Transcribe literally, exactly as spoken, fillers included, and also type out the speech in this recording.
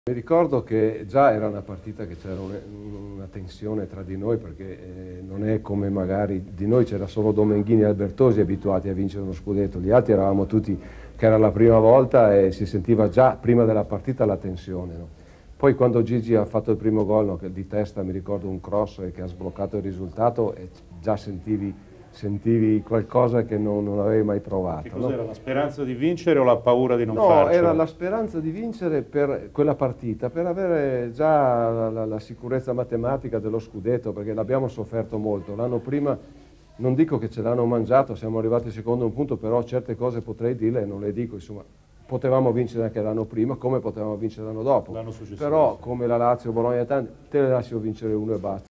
Mi ricordo che già era una partita che c'era una, una tensione tra di noi, perché eh, non è come magari di noi c'era solo Domenghini e Albertosi abituati a vincere uno scudetto, gli altri eravamo tutti che era la prima volta e si sentiva già prima della partita la tensione, no? Poi quando Gigi ha fatto il primo gol, no, che di testa mi ricordo un cross che ha sbloccato il risultato, e già sentivi sentivi qualcosa che non, non avevi mai provato. Che cos'era, no? la speranza di vincere o la paura di non No, farcela? era la speranza di vincere per quella partita, per avere già la, la, la sicurezza matematica dello scudetto, perché l'abbiamo sofferto molto. L'anno prima, non dico che ce l'hanno mangiato, siamo arrivati secondo un punto, però certe cose potrei dirle e non le dico, insomma. Potevamo vincere anche l'anno prima, come potevamo vincere l'anno dopo. L'anno successivo. Però, come la Lazio, Bologna, te le lascio vincere uno e basta.